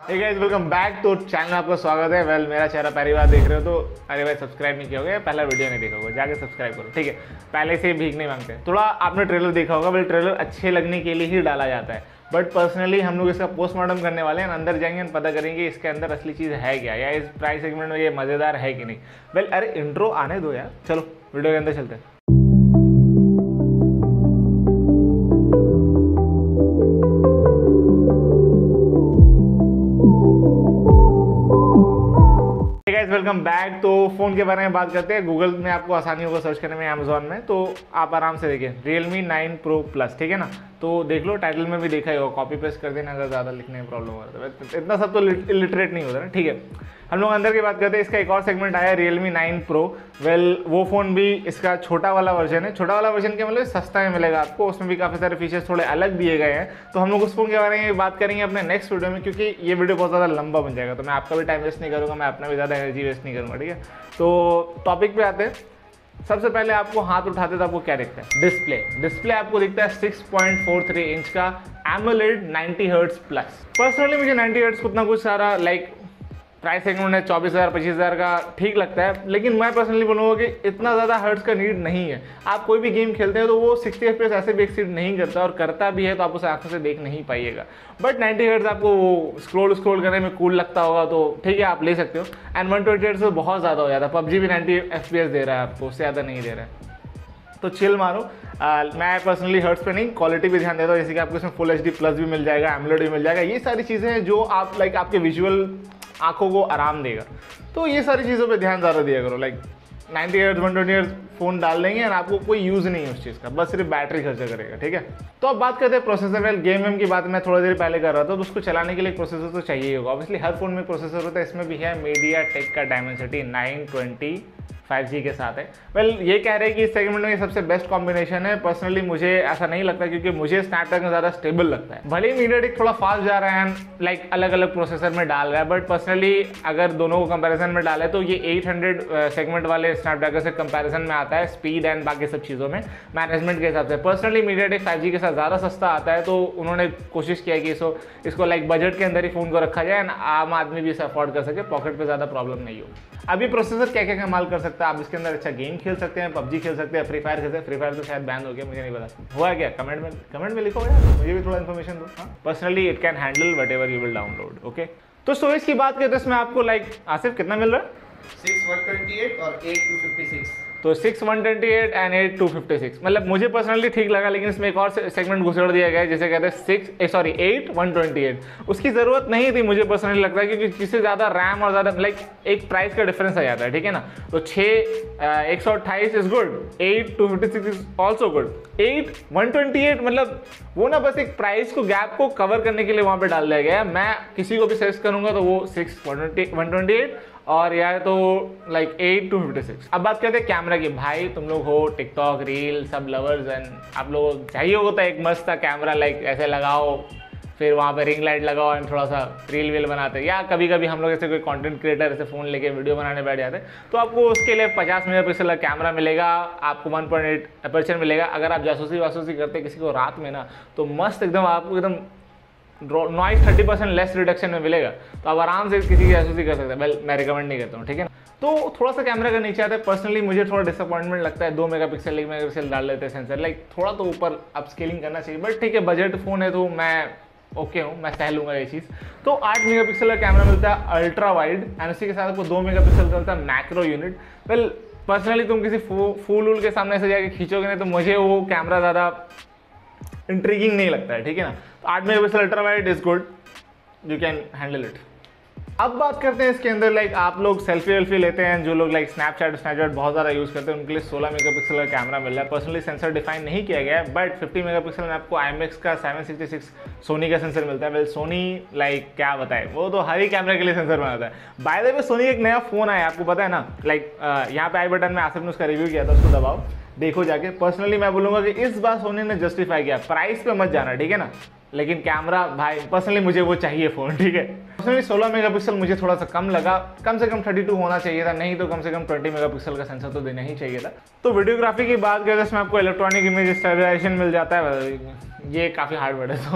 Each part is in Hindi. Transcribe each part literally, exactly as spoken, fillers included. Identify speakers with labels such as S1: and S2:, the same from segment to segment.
S1: हे गाइस, वेलकम बैक। तो चैनल में आपका स्वागत है। वेल well, मेरा चेहरा पहली बार देख रहे हो तो अरे भाई सब्सक्राइब नहीं किया होगा, पहला वीडियो नहीं देखा होगा, जाके सब्सक्राइब करो, ठीक है। पहले से भीख नहीं मांगते। थोड़ा आपने ट्रेलर देखा होगा, वेल ट्रेलर अच्छे लगने के लिए ही डाला जाता है, बट पर्सनली हम लोग इसका पोस्टमार्टम करने वाले हैं। अंदर जाएंगे पता करेंगे इसके अंदर असली चीज़ है क्या, या इस प्राइस सेगमेंट में ये मज़ेदार है कि नहीं। वेल well, अरे इंट्रो आने दो यार, चलो वीडियो के अंदर चलते हैं। Welcome back. तो फ़ोन के बारे में बात करते हैं। गूगल में आपको आसानी होगा सर्च करने में, अमेजोन में, तो आप आराम से देखिए Realme नाइन Pro Plus, ठीक है ना। तो देख लो, टाइटल में भी देखा ही होगा, कॉपी पेस्ट कर देना अगर ज़्यादा लिखने में प्रॉब्लम हो रहा है। इतना सब तो इलिटरेट नहीं होता ना, ठीक है। हम लोग अंदर की बात करते हैं। इसका एक और सेगमेंट आया Realme नाइन Pro। वेल वो फ़ोन भी इसका छोटा वाला वर्जन है। छोटा वाला वर्जन के मतलब सस्ता में मिलेगा आपको, उसमें भी काफ़ी सारे फीचर्स थोड़े अलग दिए गए हैं। तो हम लोग उस फ़ोन के बारे में बात करेंगे अपने नेक्स्ट वीडियो में, क्योंकि ये वीडियो बहुत ज़्यादा लंबा बन जाएगा, तो मैं आपका भी टाइम वेस्ट नहीं करूँगा, मैं अपना भी ज़्यादा एनर्जी वेस्ट नहीं करूँगा, ठीक है। तो टॉपिक पे आते हैं। सबसे पहले आपको हाथ उठाते तो आपको क्या दिखता है? डिस्प्ले। डिस्प्ले आपको दिखता है six point four three inch का AMOLED ninety hertz plus. Personally मुझे नाइंटी हर्ट्ज उतना कुछ सारा लाइक प्राइस सेगमेंट है चौबीस हज़ार पच्चीस हज़ार का ठीक लगता है, लेकिन मैं पर्सनली बोलूँगा कि इतना ज़्यादा हर्ट्ज का नीड नहीं है। आप कोई भी गेम खेलते हैं तो वो सिक्सटी एफ पी एस ऐसे भी एक्सीड नहीं करता, और करता भी है तो आप उसे आंखों से देख नहीं पाइएगा। बट नाइंटी हर्ट्ज आपको स्क्रॉल स्क्रॉल करने में कूल लगता होगा तो ठीक है, आप ले सकते हो। एंड वन ट्वेंटी हर्ट्ज तो बहुत ज़्यादा हो जाता है। पबजी भी नाइंटी एफ पी एस दे रहा है आपको, उससे ज़्यादा नहीं दे रहा है, तो चिल मारो। आ, मैं पर्सनली हर्ट्स पे नहीं, क्वालिटी पे ध्यान देता हूँ, जैसे कि आपको इसमें फुल एच डी प्लस भी मिल जाएगा, एमोलेड भी मिल जाएगा। ये सारी चीज़ें हैं जो आप लाइक आपके विजुअल आंखों को आराम देगा, तो ये सारी चीज़ों पे ध्यान ज़्यादा दिया करो। Like ninety hertz one twenty hertz phone डाल देंगे और आपको कोई यूज़ नहीं है उस चीज़ का, बस सिर्फ बैटरी खर्चा करेगा, ठीक है। तो अब बात करते हैं प्रोसेसर। वेल गेम वेम की बात मैं थोड़ी देर पहले कर रहा था, तो उसको चलाने के लिए प्रोसेसर तो चाहिए ही होगा। ऑब्वियसली हर फोन में प्रोसेसर होता है, इसमें भी है मीडियाटेक का Dimensity nine twenty five G के साथ है। वेल well, ये कह रहे हैं कि इस सेगमेंट में ये सबसे बेस्ट कॉम्बिनेशन है। पर्सनली मुझे ऐसा नहीं लगता, क्योंकि मुझे स्नैपड्रैगन ज़्यादा स्टेबल लगता है। भले ही मीडियाटेक थोड़ा फास्ट जा रहा है, लाइक अलग अलग प्रोसेसर में डाल रहा है, बट पर्सनली अगर दोनों को कंपैरिजन में डाले तो ये एट हंड्रेड सेगमेंट वाले स्नैपड्रैगन से कंपैरिजन में आता है, स्पीड एंड बाकी सब चीज़ों में, मैनेजमेंट के हिसाब से। पर्सनली मीडियाटेक फाइव जी के साथ ज़्यादा सस्ता आता है, तो उन्होंने कोशिश किया कि इसको इसको लाइक बजट के अंदर ही फ़ोन को रखा जाए, आम आदमी भी इसे अफोर्ड कर सके, पॉकेट पर ज़्यादा प्रॉब्लम नहीं हो। अभी प्रोसेसर क्या क्या कमाल कर सकता है, आप इसके अंदर अच्छा गेम खेल सकते हैं, पबजी खेल सकते हैं, फ्री फायर खेलते हैं। फ्री फायर तो शायद बैन हो गया, मुझे नहीं पता हुआ क्या, कमेंट में कमेंट में लिखो यार, मुझे भी थोड़ा इन्फॉर्मेशन दो। हाँ, personally it can handle whatever you will download, okay. तो स्टोरेज की बात करते हैं, इसमें आपको लाइक आसिफ कितना मिल रहा है?
S2: सिक्स वन ट्वेंटी एट और एट टू फिफ्टी सिक्स।
S1: तो six one twenty eight and eight two fifty six, मतलब मुझे पर्सनली ठीक लगा, लेकिन इसमें एक और सेगमेंट घुसेड़ दिया गया है, जैसे कहते हैं six sorry eight one twenty eight. उसकी ज़रूरत नहीं थी मुझे पर्सनली लगता है, क्योंकि जिससे ज़्यादा रैम और ज़्यादा लाइक एक प्राइस का डिफरेंस आ जाता है, ठीक है ना। तो छः एक सौ अट्ठाईस is good, eight two fifty six is also good, eight one twenty eight मतलब वो ना बस एक प्राइस को गैप को कवर करने के लिए वहाँ पे डाल दिया गया है। मैं किसी को भी सजेस्ट करूँगा तो वो सिक्स वन ट्वेंटी एट और या तो like eight two fifty six. अब बात करते हैं कैमरा की। भाई तुम लोग हो टिकटॉक रील सब लवर्स, एंड आप लोग चाहिए होता है एक मस्त सा कैमरा, लाइक ऐसे लगाओ, फिर वहाँ पे रिंग लाइट लगाओ एंड थोड़ा सा रील वील बनाते हैं, या कभी कभी हम लोग ऐसे कोई कंटेंट क्रिएटर ऐसे फ़ोन लेके वीडियो बनाने बैठ जाते हैं, तो आपको उसके लिए पचास मेगा पिक्सल का कैमरा मिलेगा, आपको वन पॉइंट एट अपर्चर मिलेगा। अगर आप जासूसी वासूसी करते हैं किसी को रात में ना, तो मस्त एकदम आपको एकदम noise thirty percent less reduction में मिलेगा, तो आप आराम से किसी की जासूसी कर सकते हैं। वेल मैं रिकमेंड नहीं करता हूँ, ठीक है ना। तो थोड़ा सा कैमरा का नीचे आता है, पर्सनली मुझे थोड़ा डिसअपॉइंटमेंट लगता है, दो मेगापिक्सल एक मेगापिक्सल डाल लेते हैं सेंसर, लाइक थोड़ा तो ऊपर अपस्केलिंग करना चाहिए, बट ठीक है, बजट फ़ोन है तो मैं ओके हूँ, मैं सह लूँगा ये चीज़। तो आठ मेगापिक्सल का कैमरा मिलता है अल्ट्रा वाइड, एंड उसी के साथ आपको दो मेगापिक्सल का मिलता है मैक्रो यूनिट। वेल पर्सनली तुम किसी फूल वूल के सामने से जाके खींचोगे नहीं, तो मुझे वो कैमरा ज़्यादा इंट्रीगिंग नहीं लगता है, ठीक है ना। तो आठ megapixel ultra wide is good, you can handle it. अब बात करते हैं इसके अंदर, लाइक आप लोग सेल्फी वेल्फी लेते हैं, जो लोग लाइक स्नैपचैट स्नैपचैट बहुत ज़्यादा यूज़ करते हैं, उनके लिए सोलह मेगापिक्सल का कैमरा मिल रहा है। पर्सनली सेंसर डिफाइन नहीं किया गया है, बट फिफ्टी मेगापिक्सल में आपको आई एम एक्स का सेवन सिक्सटी सिक्स सोनी का सेंसर मिलता है। वेल सोनी लाइक क्या बताए, वो तो हर ही कैमरे के लिए सेंसर बनाता है। बाय द वे सोनी एक नया फ़ोन आया, आपको पता है ना, लाइक यहाँ पे आई बटन में आसिफ ने उसका रिव्यू किया था, उसको दबाओ देखो जाके। पर्सनली मैं बोलूँगा कि इस बार सोनी ने जस्टिफाई किया, प्राइस पे मत जाना, ठीक है ना, लेकिन कैमरा भाई पर्सनली मुझे वो चाहिए फ़ोन, ठीक है। पर्सनली सोलह मेगापिक्सल मुझे थोड़ा सा कम लगा, कम से कम थर्टी टू होना चाहिए था, नहीं तो कम से कम ट्वेंटी मेगापिक्सल का सेंसर तो देना ही चाहिए था। तो वीडियोग्राफी की बात करें तो इसमें आपको इलेक्ट्रॉनिक इमेज स्टेबलाइजेशन मिल जाता है, ये काफ़ी हार्ड वर्ड है, तो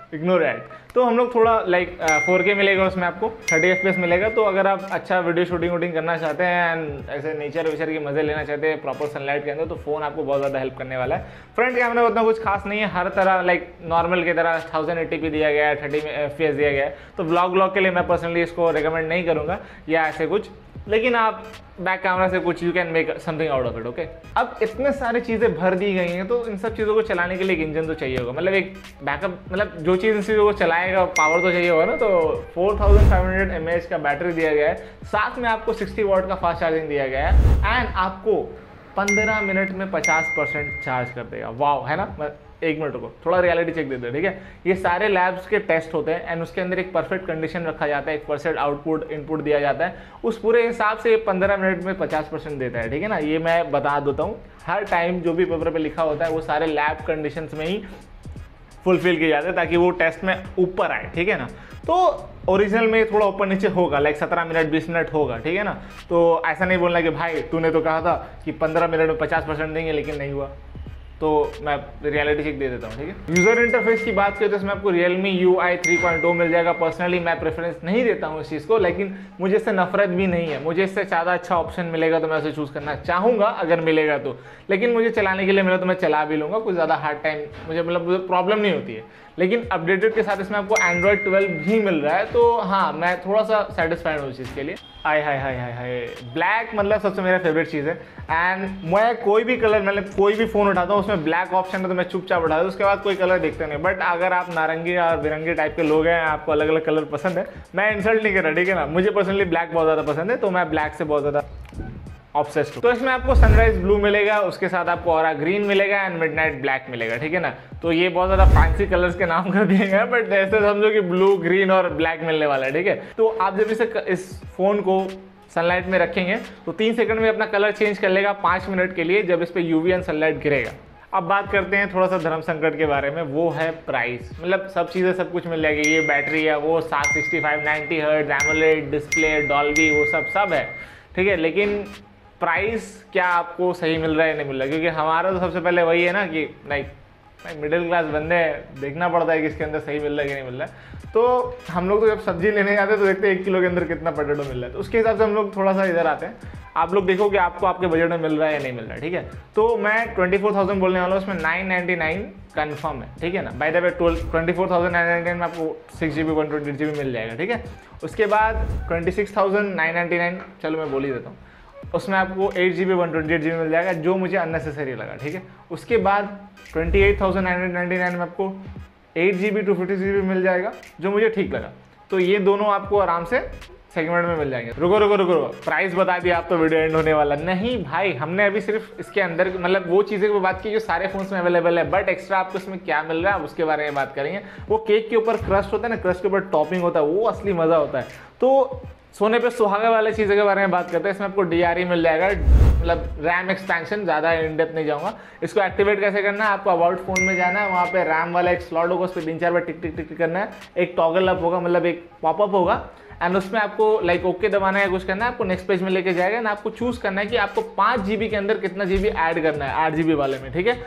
S1: इग्नोर एड। तो हम लोग थोड़ा लाइक फोर के मिलेगा उसमें आपको, थर्टी एफ पी एस मिलेगा। तो अगर आप अच्छा वीडियो शूटिंग वूटिंग करना चाहते हैं एंड ऐसे नेचर वेचर के मजे लेना चाहते हैं प्रॉपर सनलाइट के अंदर, तो फोन आपको बहुत ज़्यादा हेल्प करने वाला है। फ्रंट कैमरा उतना कुछ खास नहीं है, हर तरह लाइक नॉर्मल की तरह थाउजेंड एट्टी पी दिया गया है, थर्टी एफ पी एस दिया गया है। तो ब्लॉग ब्लॉग के लिए मैं पर्सनली इसको रिकमेंड नहीं करूँगा या ऐसे कुछ, लेकिन आप बैक कैमरा से कुछ you can make something out of it. Okay, अब इतने सारी चीज़ें भर दी गई हैं तो इन सब चीज़ों को चलाने के लिए एक इंजन तो चाहिए होगा, मतलब एक बैकअप, मतलब जो चीज़ इन चीज़ों को चलाएगा पावर तो चाहिए होगा ना। तो four thousand five hundred M A H का बैटरी दिया गया है, साथ में आपको सिक्सटी वॉट का फास्ट चार्जिंग दिया गया है एंड आपको पंद्रह मिनट में पचास परसेंट चार्ज कर देगा। वाव, है ना। एक मिनट को थोड़ा रियलिटी चेक दे दो, ठीक है। ये सारे लैब्स के टेस्ट होते हैं एंड उसके अंदर एक परफेक्ट कंडीशन रखा जाता है, एक परसेंट आउटपुट इनपुट दिया जाता है, उस पूरे हिसाब से ये पंद्रह मिनट में पचास परसेंट देता है, ठीक है ना। ये मैं बता देता हूँ, हर टाइम जो भी पेपर पे लिखा होता है वो सारे लैब कंडीशंस में ही फुलफिल किए जाते हैं ताकि वो टेस्ट में ऊपर आए, ठीक है ना। तो ओरिजिनल में थोड़ा ऊपर नीचे होगा, लाइक सत्रह मिनट बीस मिनट होगा, ठीक है ना। तो ऐसा नहीं बोलना कि भाई तूने तो कहा था कि पंद्रह मिनट में पचास परसेंट देंगे लेकिन नहीं हुआ, तो मैं रियलिटी चेक दे देता हूँ, ठीक है। यूजर इंटरफेस की बात करें तो इसमें आपको Realme U I three point O मिल जाएगा। पर्सनली मैं प्रेफरेंस नहीं देता हूँ इस चीज़ को, लेकिन मुझे इससे नफरत भी नहीं है। मुझे इससे ज़्यादा अच्छा ऑप्शन मिलेगा तो मैं उसे चूज़ करना चाहूँगा अगर मिलेगा तो, लेकिन मुझे चलाने के लिए मिला तो मैं चला भी लूँगा, कुछ ज़्यादा हार्ड टाइम मुझे मतलब प्रॉब्लम नहीं होती है। लेकिन अपडेटेड के साथ इसमें आपको एंड्रॉयड ट्वेल्व भी मिल रहा है, तो हाँ मैं थोड़ा सा सेटिस्फाइड हूँ उस चीज़ के लिए। हाय हाय हाय हाय हाय ब्लैक मतलब सबसे मेरा फेवरेट चीज़ है एंड मैं कोई भी कलर, मतलब कोई भी फ़ोन उठाता हूँ उसमें ब्लैक ऑप्शन है तो मैं चुपचाप उठाता हूँ, उसके बाद कोई कलर देखते नहीं। बट अगर आप नारंगी और बिरंगी टाइप के लोग हैं, आपको अलग अलग कलर पसंद है, मैं इंसल्ट नहीं कर रहा, ठीक है ना। मुझे पर्सनली ब्लैक बहुत ज़्यादा पसंद है तो मैं ब्लैक से बहुत ज़्यादा ऑब्सेस्ड हूं। तो इसमें आपको सनराइज ब्लू मिलेगा, उसके साथ आपको ऑरा ग्रीन मिलेगा एंड मिडनाइट ब्लैक मिलेगा, ठीक है ना। तो ये बहुत ज़्यादा फैंसी कलर्स के नाम कर दिए गए, बट ऐसे समझो कि ब्लू ग्रीन और ब्लैक मिलने वाला है, ठीक है। तो आप जब इसे इस फोन को सनलाइट में रखेंगे तो तीन सेकंड में अपना कलर चेंज कर लेगा पाँच मिनट के लिए जब इस पे यूवी एंड सनलाइट गिरेगा। अब बात करते हैं थोड़ा सा धर्म संकट के बारे में, वो है प्राइस। मतलब सब चीज़ें सब कुछ मिल जाएगी, ये बैटरी है, वो सात sixty five ninety hertz AMOLED display Dolby वो सब सब है, ठीक है। लेकिन प्राइस क्या आपको सही मिल रहा है नहीं मिल रहा है, क्योंकि हमारा तो सबसे पहले वही है ना कि लाइक मिडिल क्लास बंदे हैं, देखना पड़ता है कि इसके अंदर सही मिल रहा है कि नहीं मिल रहा है। तो हम लोग तो जब सब्जी लेने जाते हैं तो देखते हैं एक किलो के अंदर कितना पोटैटो मिल रहा है, तो उसके हिसाब से हम लोग थोड़ा सा इधर आते हैं। आप लोग देखो कि आपको आपके बजट में मिल रहा है या नहीं मिल रहा है, ठीक है। तो मैं ट्वेंटी फोर थाउजेंड बोलने वाला हूँ, उसमें नाइन नाइन्टी नाइन कन्फर्म है, ठीक है ना। By the way twelve twenty four thousand nine ninety nine में आपको six G B one twenty G B मिल जाएगा, ठीक है। उसके बाद twenty six thousand nine ninety nine चलो मैं बोल ही देता हूँ, उसमें आपको eight G B one twenty eight G B मिल जाएगा जो मुझे अननेसेसरी लगा, ठीक है। उसके बाद twenty eight thousand nine ninety nine में आपको eight G B two fifty G B मिल जाएगा जो मुझे ठीक लगा। तो ये दोनों आपको आराम से सेगमेंट में मिल जाएंगे। रुको रुको रुको रुको प्राइस बता दिया आप तो वीडियो एंड होने वाला नहीं भाई, हमने अभी सिर्फ इसके अंदर मतलब वो चीज़ें की बात की जो सारे फोन्स में अवेलेबल है, बट एक्स्ट्रा आपको इसमें क्या मिल रहा है उसके बारे में बात करेंगे। वो केक के ऊपर क्रस्ट होता है ना, क्रस्ट के ऊपर टॉपिंग होता है, वो असली मज़ा होता है। तो सोने पे सुहागा वाले चीज़ों के बारे में बात करते हैं। इसमें आपको डी आर ई मिल जाएगा, मतलब रैम एक्सपेंशन, ज़्यादा इन डेप्थ नहीं जाऊँगा। इसको एक्टिवेट कैसे करना है, आपको अबाउट फोन में जाना है, वहाँ पे रैम वाला एक स्लॉट होगा, उस पर तीन चार बार टिक टिक टिक टिक करना है, एक टॉगल अप होगा, मतलब एक पॉपअप होगा एंड उसमें आपको लाइक ओके दबाना है, कुछ करना है, आपको नेक्स्ट पेज में लेके जाएगा ना। आपको चूज़ करना है कि आपको पाँच जी बी के अंदर कितना जी बी ऐड करना है, आठ जी बी वाले में, ठीक है।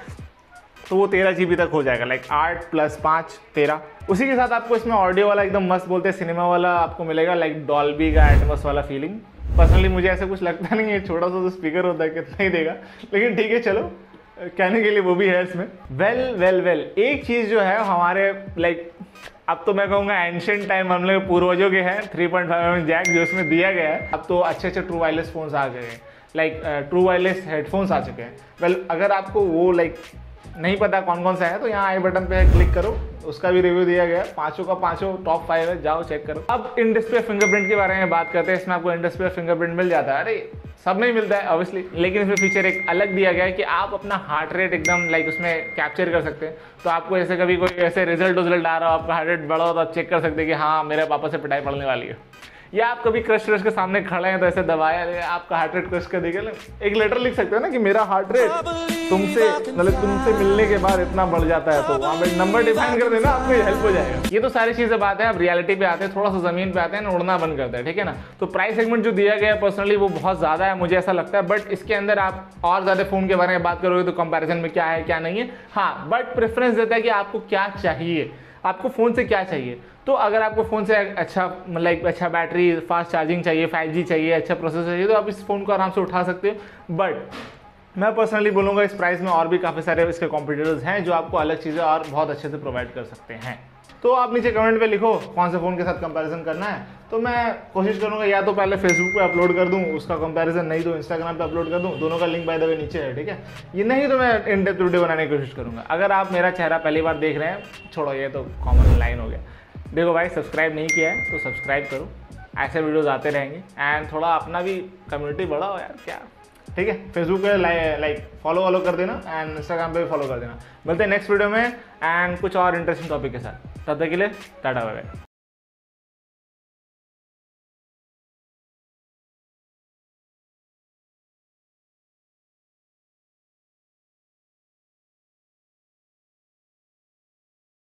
S1: तो वो तेरह जी बी तक हो जाएगा, लाइक आठ प्लस पाँच तेरह। उसी के साथ आपको इसमें ऑडियो वाला एकदम मस्त बोलते हैं सिनेमा वाला आपको मिलेगा, लाइक डॉल्बी का एटमॉस वाला फीलिंग। पर्सनली मुझे ऐसा कुछ लगता नहीं है, छोटा सा तो स्पीकर होता है कितना ही देगा, लेकिन ठीक है चलो कहने के लिए वो भी है इसमें। वेल वेल वेल एक चीज़ जो है हमारे लाइक अब तो मैं कहूँगा एंशिएंट टाइम हम लोग पूर्वजों के हैं, three point five M jack जो उसमें दिया गया है। अब तो अच्छे अच्छे ट्रू वायरलेस फोन्स आ गए हैं, लाइक ट्रू वायरलेस हेडफोन्स आ चुके हैं। वेल well, अगर आपको वो लाइक नहीं पता कौन कौन सा है तो यहाँ आई बटन पे क्लिक करो, उसका भी रिव्यू दिया गया है, पांचों का पांचों टॉप फाइव है, जाओ चेक करो। अब इन डिस्प्ले फिंगरप्रिंट के बारे में बात करते हैं। इसमें आपको इन डिस्प्ले फिंगरप्रिंट मिल जाता है, अरे सब में मिलता है ऑब्वियसली, लेकिन इसमें फीचर एक अलग दिया गया है कि आप अपना हार्ट रेट एकदम लाइक उसमें कैप्चर कर सकते हैं। तो आपको ऐसे कभी कोई ऐसे रिजल्ट रिजल्ट आ रहा हो, आपका हार्ट रेट बढ़ा हो तो आप चेक कर सकते हैं कि हाँ मेरे पापा से पिटाई पड़ने वाली है। या आप कभी क्रश क्रश के सामने खड़े हैं तो ऐसे दबाया आपका हार्ट रेट क्रश कर देगा, एक लेटर लिख सकते हो ना कि मेरा हार्ट रेट तुमसे मतलब तुमसे मिलने के बाद इतना बढ़ जाता है, तो वहाँ पे नंबर डिफाइन कर देना, आपको हेल्प हो जाएगा। ये तो सारी चीजें बात है। अब रियलिटी पे आते हैं, थोड़ा सा जमीन पे आते हैं ना, उड़ना बंद करते हैं, ठीक है ना। तो प्राइस सेगमेंट जो दिया गया है पर्सनली वो बहुत ज्यादा है, मुझे ऐसा लगता है। बट इसके अंदर आप और ज्यादा फोन के बारे में बात करोगे तो कंपेरिजन में क्या है क्या नहीं है, हाँ बट प्रेफरेंस देता है कि आपको क्या चाहिए। आपको फ़ोन से क्या चाहिए। तो अगर आपको फ़ोन से अच्छा मतलब अच्छा बैटरी, फास्ट चार्जिंग चाहिए, फाइव जी चाहिए, अच्छा प्रोसेसर चाहिए, तो आप इस फ़ोन को आराम से उठा सकते हो। बट मैं पर्सनली बोलूँगा इस प्राइस में और भी काफ़ी सारे इसके कॉम्पिटिटर्स हैं जो आपको अलग चीज़ें और बहुत अच्छे से प्रोवाइड कर सकते हैं। तो आप नीचे कमेंट पे लिखो कौन से फ़ोन के साथ कंपैरिजन करना है, तो मैं कोशिश करूँगा या तो पहले फेसबुक पे अपलोड कर दूँ उसका कंपैरिजन, नहीं तो इंस्टाग्राम पे अपलोड कर दूँ। दोनों का लिंक बाय द वे नीचे है, ठीक है। ये नहीं तो मैं इन डेप्थ वीडियो बनाने की कोशिश करूँगा। अगर आप मेरा चेहरा पहली बार देख रहे हैं, छोड़ो ये तो कॉमन लाइन हो गया। देखो भाई, सब्सक्राइब नहीं किया है तो सब्सक्राइब करो, ऐसे वीडियोज़ आते रहेंगे। एंड थोड़ा अपना भी कम्युनिटी बढ़ाओ यार, क्या, ठीक है। फेसबुक पे लाइक फॉलो वॉलो कर देना एंड इंस्टाग्राम पे भी फॉलो कर देना। मिलते हैं नेक्स्ट वीडियो में एंड कुछ और इंटरेस्टिंग टॉपिक के साथ। तब तक के लिए टाटा बाय बाय।